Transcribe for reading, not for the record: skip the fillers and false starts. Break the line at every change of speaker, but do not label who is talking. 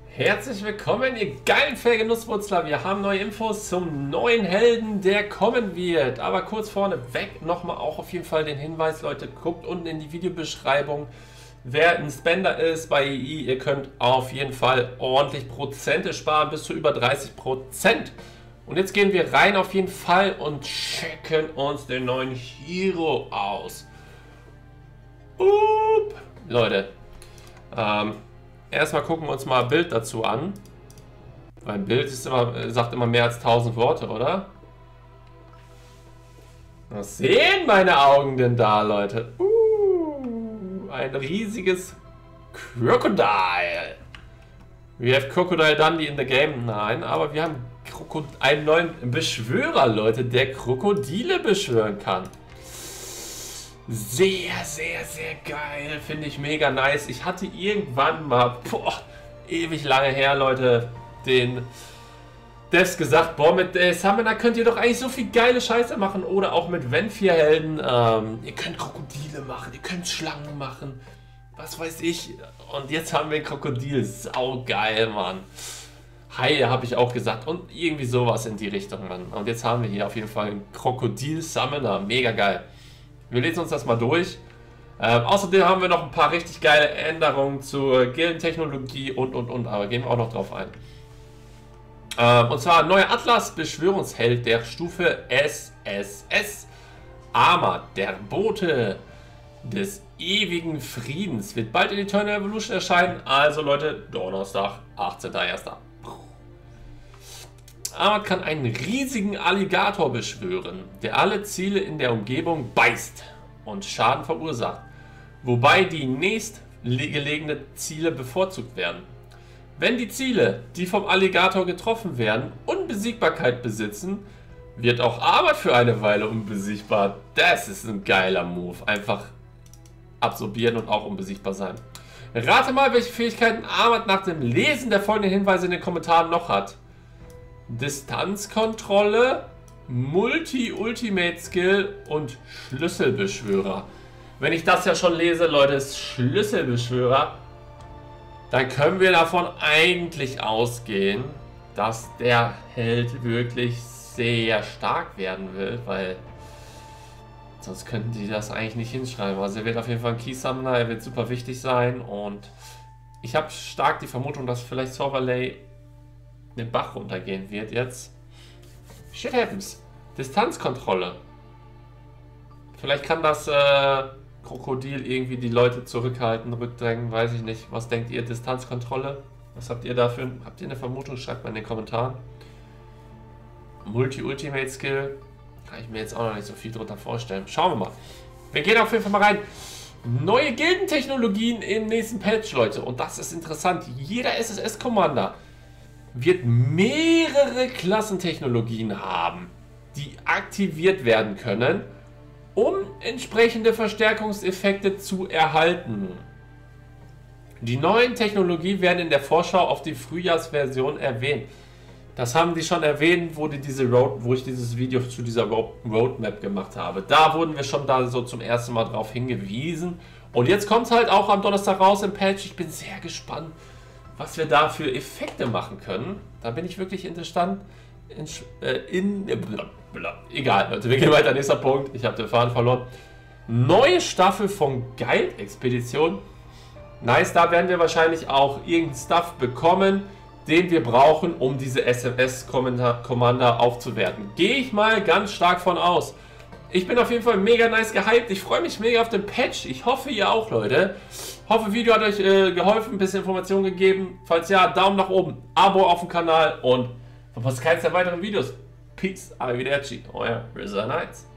Herzlich willkommen, ihr geilen Genusswurzler. Wir haben neue Infos zum neuen Helden, der kommen wird. Aber kurz vorneweg nochmal auch auf jeden Fall den Hinweis, Leute, guckt unten in die Videobeschreibung, wer ein Spender ist bei EI. Ihr könnt auf jeden Fall ordentlich Prozente sparen, bis zu über 30%. Und jetzt gehen wir rein auf jeden Fall und checken uns den neuen Hero aus. Leute, erstmal gucken wir uns mal ein Bild dazu an. Weil ein Bild ist sagt immer mehr als 1000 Worte, oder? Was sehen meine Augen denn da, Leute? Ein riesiges Crocodile. We have Crocodile Dundee in the game. Nein, aber wir haben einen neuen Beschwörer, Leute, der Krokodile beschwören kann. Sehr, sehr, sehr geil. Finde ich mega nice. Ich hatte irgendwann mal, ewig lange her, Leute, den Devs gesagt, boah, mit Summoner könnt ihr doch eigentlich so viel geile Scheiße machen. Oder auch mit Venthyr-Helden. Ihr könnt Krokodile machen, ihr könnt Schlangen machen. Was weiß ich. Und jetzt haben wir ein Krokodil. Saugeil, Mann. Hai, habe ich auch gesagt. Und irgendwie sowas in die Richtung, Mann. Und jetzt haben wir hier auf jeden Fall einen Krokodil-Summoner. Mega geil. Wir lesen uns das mal durch. Außerdem haben wir noch ein paar richtig geile Änderungen zur Gildentechnologie und. Aber gehen wir auch noch drauf ein. Und zwar neuer Atlas-Beschwörungsheld der Stufe SSS. Arma, der Bote des ewigen Friedens, wird bald in Eternal Evolution erscheinen. Also Leute, Donnerstag, 18.01. Arma kann einen riesigen Alligator beschwören, der alle Ziele in der Umgebung beißt und Schaden verursacht, wobei die nächstgelegenen Ziele bevorzugt werden. Wenn die Ziele, die vom Alligator getroffen werden, Unbesiegbarkeit besitzen, wird auch Arma für eine Weile unbesiegbar. Das ist ein geiler Move. Einfach absorbieren und auch unbesiegbar sein. Rate mal, welche Fähigkeiten Arma nach dem Lesen der folgenden Hinweise in den Kommentaren noch hat. Distanzkontrolle, Multi-Ultimate-Skill und Schlüsselbeschwörer. Wenn ich das ja schon lese, Leute, ist Schlüsselbeschwörer, dann können wir davon eigentlich ausgehen, dass der Held wirklich sehr stark werden will, weil sonst könnten die das eigentlich nicht hinschreiben. Also er wird auf jeden Fall ein Key Summoner, er wird super wichtig sein und ich habe stark die Vermutung, dass vielleicht Sorvaley den Bach runtergehen wird jetzt. Shit happens. Distanzkontrolle. Vielleicht kann das Krokodil irgendwie die Leute zurückhalten, rückdrängen, weiß ich nicht. Was denkt ihr? Distanzkontrolle? Was habt ihr dafür? Habt ihr eine Vermutung? Schreibt mal in den Kommentaren. Multi-Ultimate-Skill. Kann ich mir jetzt auch noch nicht so viel drunter vorstellen. Schauen wir mal. Wir gehen auf jeden Fall mal rein. Neue Gildentechnologien im nächsten Patch, Leute. Und das ist interessant. Jeder SSS-Commander wird mehrere Klassentechnologien haben, die aktiviert werden können, um entsprechende Verstärkungseffekte zu erhalten. Die neuen Technologien werden in der Vorschau auf die Frühjahrsversion erwähnt. Das haben die schon erwähnt, wo ich dieses Video zu dieser Roadmap gemacht habe. Da wurden wir schon da so zum ersten Mal drauf hingewiesen. Und jetzt kommt es halt auch am Donnerstag raus im Patch. Ich bin sehr gespannt, was wir da für Effekte machen können. Da bin ich wirklich interessant. Egal, Leute, wir gehen weiter. Nächster Punkt. Ich habe den Faden verloren. Neue Staffel von Guild-Expedition. Nice, da werden wir wahrscheinlich auch irgendeinen Stuff bekommen, den wir brauchen, um diese SMS-Commander aufzuwerten. Gehe ich mal ganz stark von aus. Ich bin auf jeden Fall mega nice gehypt. Ich freue mich mega auf den Patch. Ich hoffe, ihr auch, Leute. Hoffe, Video hat euch geholfen, ein bisschen Informationen gegeben. Falls ja, Daumen nach oben, Abo auf dem Kanal und verpasst keins der weiteren Videos. Peace, arrivederci, euer RZA Knights.